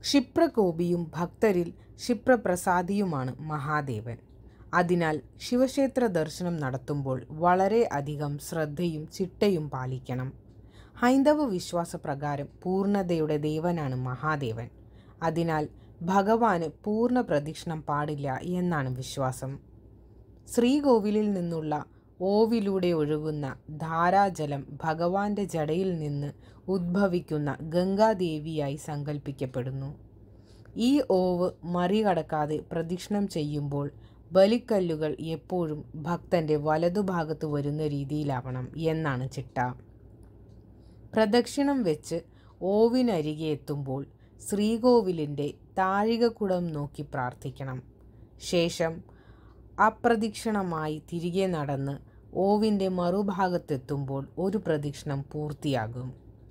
ക്ഷിപ്രകോപിയും ഭക്തരിൽ ക്ഷിപ്രപ്രസാദിയുമാണ് മഹാദേവൻ. അതിനാൽ ശിവക്ഷേത്ര ദർശനം നടത്തുമ്പോൾ വളരെ അധികം ശ്രദ്ധയും ചിട്ടയും പാലിക്കണം. ഹൈന്ദവ വിശ്വാസപ്രകാരം പൂർണ്ണതയുടെ ദേവനാണ് മഹാദേവൻ. അതിനാൽ ഭഗവാന് പൂർണ്ണ പ്രദക്ഷിണം പാടില്ല എന്നാണ് വിശ്വാസം. ശ്രീകോവിലിൽ നിന്നുള്ള ഓവിലൂടെ ഒഴുകുന്ന ധാരാജലം ഭഗവാന്റെ ജടയിൽ നിന്ന് ഉദ്ഭവിക്കുന്ന ഗംഗാദേവിയായി സങ്കല്പിക്കപ്പെടുന്നു. ഈ ഓവ് മറികടക്കാതെ പ്രദക്ഷിണം ചെയ്യുമ്പോൾ ബലിക്കല്ലുകൾ എപ്പോഴും ഭക്തന്റെ വലതുഭാഗത്ത് വരുന്ന രീതിയിലാവണം എന്നാണ് ചിട്ട. പ്രദക്ഷിണം വെച്ച് ഓവിനരികെ എത്തുമ്പോൾ ശ്രീകോവിലിൻ്റെ താഴികക്കുടം നോക്കി പ്രാർത്ഥിക്കണം. ശേഷം അപ്രദക്ഷിണമായി തിരികെ നടന്ന് ഓവിൻ്റെ മറുഭാഗത്തെത്തുമ്പോൾ ഒരു പ്രദക്ഷിണം പൂർത്തിയാകും.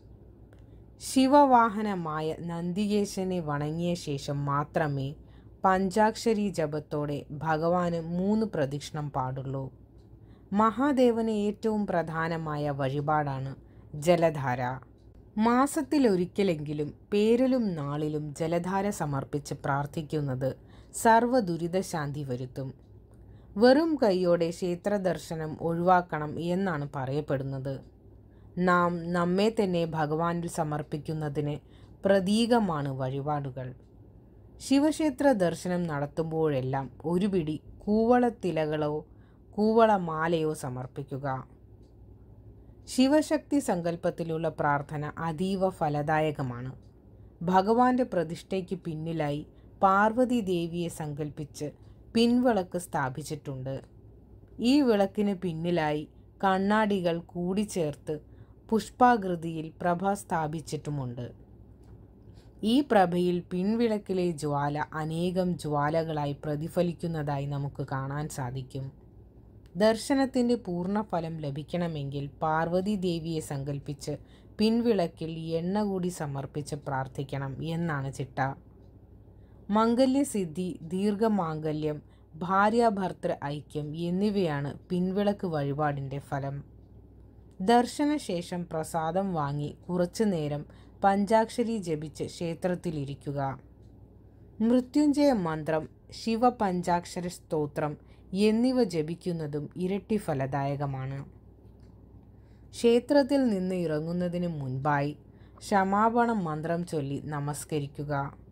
ശിവവാഹനമായ നന്ദികേശനെ വണങ്ങിയ ശേഷം മാത്രമേ പഞ്ചാക്ഷരി ജപത്തോടെ ഭഗവാന് 3 പ്രദക്ഷിണം പാടുള്ളൂ. മഹാദേവന് ഏറ്റവും പ്രധാനമായ വഴിപാടാണ് ജലധാര. മാസത്തിലൊരിക്കലെങ്കിലും പേരിലും നാളിലും ജലധാര സമർപ്പിച്ച് പ്രാർത്ഥിക്കുന്നത് സർവ്വ ദുരിതശാന്തി വരുത്തും. വെറും കൈയോടെ ക്ഷേത്രദർശനം ഒഴിവാക്കണം എന്നാണ് പറയപ്പെടുന്നത്. നാം നമ്മെ തന്നെ ഭഗവാനിൽ സമർപ്പിക്കുന്നതിന് പ്രതീകമാണ് വഴിപാടുകൾ. ശിവക്ഷേത്ര ദർശനം നടത്തുമ്പോഴെല്ലാം ഒരു പിടി കൂവളത്തിലകളോ കൂവളമാലയോ സമർപ്പിക്കുക. ശിവശക്തി സങ്കല്പത്തിലുള്ള പ്രാർത്ഥന അതീവ ഫലദായകമാണ്. ഭഗവാന്റെ പ്രതിഷ്ഠയ്ക്ക് പിന്നിലായി പാർവതി ദേവിയെ സങ്കല്പിച്ച് പിൻവിളക്ക് സ്ഥാപിച്ചിട്ടുണ്ട്. ഈ വിളക്കിന് പിന്നിലായി കണ്ണാടികൾ കൂടിച്ചേർത്ത് പുഷ്പാകൃതിയിൽ പ്രഭ സ്ഥാപിച്ചിട്ടുമുണ്ട്. ഈ പ്രഭയിൽ പിൻവിളക്കിലെ ജ്വാല അനേകം ജ്വാലകളായി പ്രതിഫലിക്കുന്നതായി നമുക്ക് കാണാൻ സാധിക്കും. ദർശനത്തിൻ്റെ പൂർണ്ണഫലം ലഭിക്കണമെങ്കിൽ പാർവതി ദേവിയെ സങ്കല്പിച്ച് പിൻവിളക്കിൽ എണ്ണ കൂടി സമർപ്പിച്ച് പ്രാർത്ഥിക്കണം എന്നാണ് ചിട്ട. മംഗല്യസിദ്ധി, ദീർഘമാംഗല്യം, ഭാര്യാഭർത്തൃ ഐക്യം എന്നിവയാണ് പിൻവിളക്ക് വഴിപാടിൻ്റെ ഫലം. ദർശനശേഷം പ്രസാദം വാങ്ങി കുറച്ചു നേരം പഞ്ചാക്ഷരി ജപിച്ച് ക്ഷേത്രത്തിലിരിക്കുക. മൃത്യുഞ്ജയ മന്ത്രം, ശിവപഞ്ചാക്ഷര സ്തോത്രം എന്നിവ ജപിക്കുന്നതും ഇരട്ടി ഫലദായകമാണ്. ക്ഷേത്രത്തിൽ നിന്ന് ഇറങ്ങുന്നതിന് മുൻപായി ക്ഷമാപണ മന്ത്രം ചൊല്ലി നമസ്കരിക്കുക.